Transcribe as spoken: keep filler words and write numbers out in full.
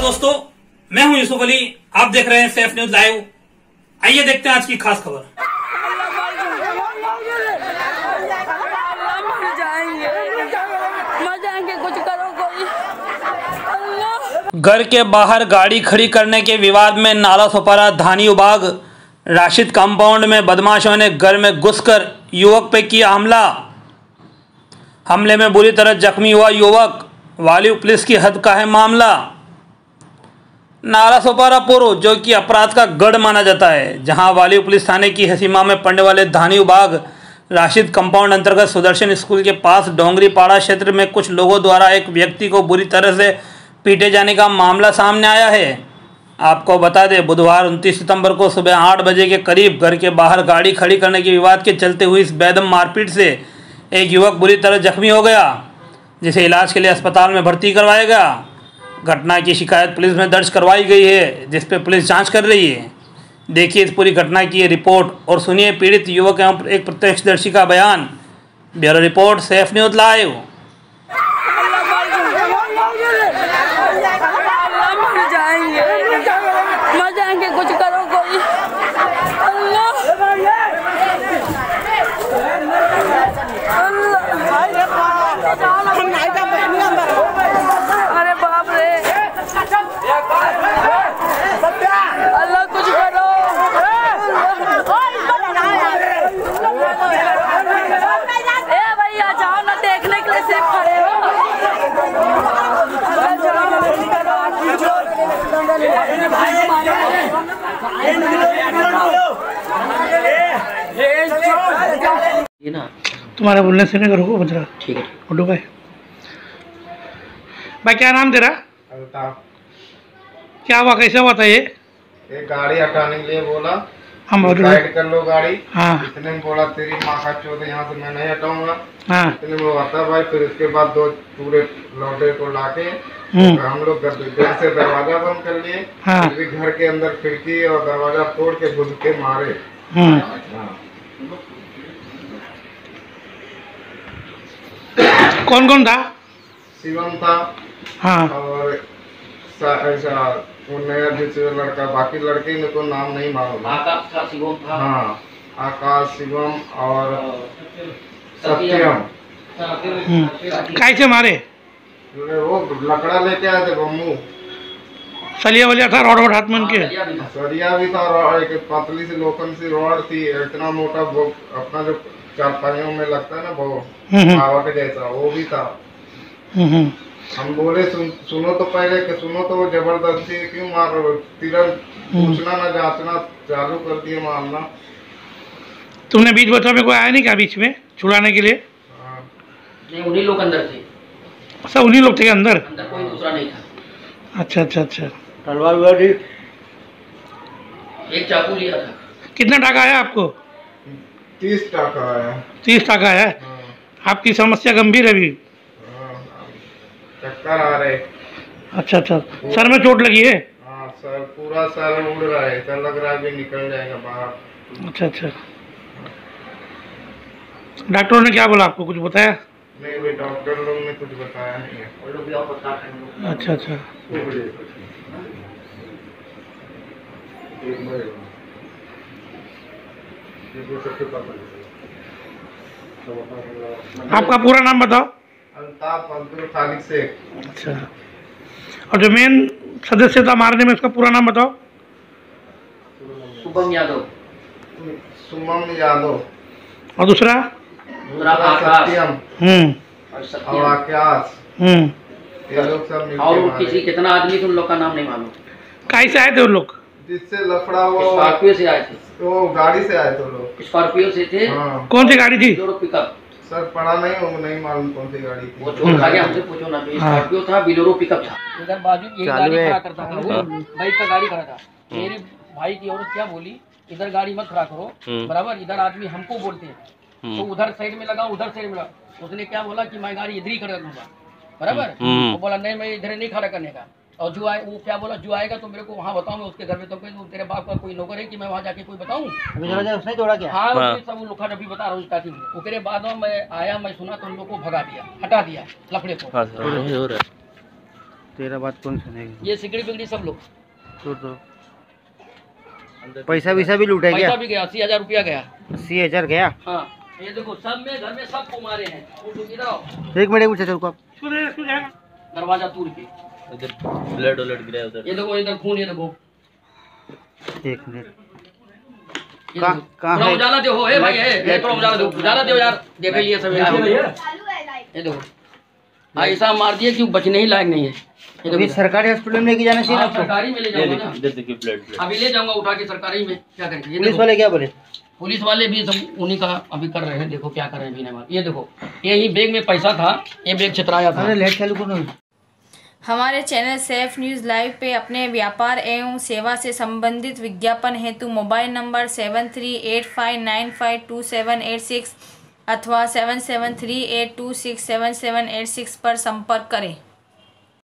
दोस्तों, मैं हूं यूसुफ अली। आप देख रहे हैं सैफ न्यूज लाइव। आइए देखते हैं आज की खास खबर। घर के बाहर गाड़ी खड़ी करने के विवाद में नाला सोपारा धानी उबाग राशिद कंपाउंड में बदमाशों ने घर में घुसकर युवक पे किया हमला। हमले में बुरी तरह जख्मी हुआ युवक। वाली पुलिस की हद का है मामला। नाला सोपारा पुर जो कि अपराध का गढ़ माना जाता है, जहां वाली पुलिस थाने की हसीमा में पड़ने वाले धानी उबाग राशिद कंपाउंड अंतर्गत सुदर्शन स्कूल के पास डोंगरी पाड़ा क्षेत्र में कुछ लोगों द्वारा एक व्यक्ति को बुरी तरह से पीटे जाने का मामला सामने आया है। आपको बता दें, बुधवार उनतीस सितंबर को सुबह आठ बजे के करीब घर के बाहर गाड़ी खड़ी करने के विवाद के चलते हुई इस बेदम मारपीट से एक युवक बुरी तरह जख्मी हो गया, जिसे इलाज के लिए अस्पताल में भर्ती करवाया गया। घटना की शिकायत पुलिस में दर्ज करवाई गई है, जिस पर पुलिस जांच कर रही है। देखिए इस पूरी घटना की रिपोर्ट और सुनिए पीड़ित युवक एवं एक प्रत्यक्षदर्शी का बयान। Bureau report, Saif news live. कुछ करो कोई। अरे बाप रे, अल्लाह कुछ करो। ए भैया जाओ ना, देखने के लिए सिर्फ खड़े हो। तुम्हारा बोलने से नहीं करोगे बजरा। ठीक है उठो भाई। भाई क्या नाम तेरा? क्या हुआ, कैसे हुआ था ये? एक गाड़ी हटाने के लिए बोला, हम साइड कर लो गाड़ी। हाँ। इतने में बोला तेरी माँ का चौथ, यहाँ से मैं नहीं हटाऊंगा। हाँ। इतने में वो आता भाई, फिर उसके बाद दो पूरे लौटे को लाके हम लोग घर से दरवाजा बंद कर लिए। हाँ। फिर घर के अंदर खिड़की और दरवाजा तोड़ के घुस के मारे। कौन कौन था? शिवम था। हाँ। और ऐसा वो नया जिससे लड़का, बाकी लड़के में तो नाम नहीं मालूम। आकाश था, शिवम था। हाँ, आकाश, शिवम और सत्यम। कैसे मारे? वो लकड़ा लेके आए थे बम्बू। सलिया वलिया था, रॉड वॉड हाथ में उनके? सरिया भी था, एक पतली सी लोखंड सी रॉड थी, इतना मोटा वो अपना जो चारपाइयों में लगता है ना वो पावा के जैसा, वो भी था। हम बोले सुन, सुनो तो पहले कि सुनो तो वो जबरदस्ती क्यों मार रहे हो, तुरंत पूछना ना जांचना चालू कर दिए मारना। तुमने बीच बच्चों में कोई आया नहीं क्या बीच में छुड़ाने के लिए? नहीं, उन्हीं लोग अंदर थे। सब उन्हीं लोग थे अंदर? अंदर कोई दूसरा नहीं था। अच्छा अच्छा अच्छा। तलवार वाली एक चाकू लिया था। कितना टाका आया आपको? तीस टाका आया। तीस टाका है। आपकी समस्या गंभीर है अभी? चक्कर आ रहे। अच्छा अच्छा। सर में चोट लगी है? हाँ सर, पूरा सर उड़ रहा है, ऐसा लग रहा है भी निकल जाएगा बाहर। अच्छा अच्छा। डॉक्टरों ने क्या बोला आपको, कुछ बताया? नहीं भाई, डॉक्टर लोग ने कुछ बताया नहीं है। वो लोग भी और पता है। अच्छा अच्छा। आपका पूरा नाम बताओ। अल्ताफ अब्दुल खालिक से। अच्छा। और जो मेन सदस्य था मारने में, उसका पूरा नाम बताओ। शुभम यादव। सुमन यादव। और दूसरा? सत्यम। हम्म। और आकाश। हम्म। ये लोग सब मिलके और मारे। किसी कितना आदमी, उन लोग का नाम नहीं मालूम। कैसे आए थे उन लोग? जिससे लफड़ा वो स्कॉर्पियो से आए थे। वो गाड़ी से आए थे लोग। स्कॉर्पियो से थे। हाँ। कौन सी गाड़ी थी? पिकअप। सर पढ़ा नहीं हो, नहीं मालूम कौन सी गाड़ी थी। वो चोर खा गया, हमसे पूछो ना। तो स्कॉर्पियो था, बिलोरो पिकअप था। इधर बाजू ये गाड़ी खड़ा करता था, वो बाइक का गाड़ी खड़ा था। मेरे भाई की औरत क्या बोली, इधर गाड़ी मत खड़ा करो, बराबर, इधर आदमी हमको बोलते हैं तो उधर साइड में लगा, उधर साइड में लगा। उसने क्या बोला कि मैं गाड़ी इधर ही खड़ा करूंगा, बराबर। वो बोला नहीं, मैं इधर नहीं खड़ा करने का। और जो आए, वो क्या बोला, जो आएगा तो मेरे को वहाँ बताऊँ, मैं उसके घर में। तो तेरे बाप का कोई नौकर है कि मैं वहाँ जाके कोई बताऊँ? उसने तोड़ा क्या? हाँ, हाँ। सब लोग अभी बता रहा हूँ स्टार्टिंग में। उसके बाद में मैं आया, मैं सुना तो उन लोग को भगा दिया, हटा दिया लफड़े को। तेरा बात कौन सुनेगा? ये सिगड़ी बिगड़ी सब लोग तो तो पैसा वैसा भी लूटा पैसा गया? भी गया, अस्सी हजार रुपया गया। अस्सी हजार गया? हाँ ये देखो सब में घर में सबको मारे हैं। एक मिनट पूछा रुको, दरवाजा तोड़ के इधर ब्लड ब्लड गिरा उधर। ये देखो इधर खून, ये देखो एक मिनट ये कहाँ- देखो। कहाँ थोड़ा है? उजाला दो, हे भाई है, ये थोड़ा उजाला दो, उजाला दो यार, देखो ये सब ये देखो ऐसा मार दिया कि बचने ही लायक नहीं है। ये अभी देखो सरकारी हॉस्पिटल में लेके जाना चाहिए हाँ, आपको। सरकारी में ले जाऊंगा ना, इधर देखिए ब्लड ब्लड। अभी ले जाऊंगा उठा के सरकारी में। क्या करेंगे? ये पुलिस देखो वाले क्या बोले? पुलिस वाले भी सब उन्हीं का अभी कर रहे हैं। देखो क्या कर रहे हैं बीना वाले। ये देखो यही बैग में पैसा था, ये बैग छितराया था। अरे लाइट चालू करो। हमारे चैनल सेफ न्यूज़ लाइव पे अपने व्यापार एवं सेवा से संबंधित विज्ञापन हेतु mobile number seven three eight five nine five two seven eight six अथवा seven seven three eight two six seven seven eight six पर संपर्क करें।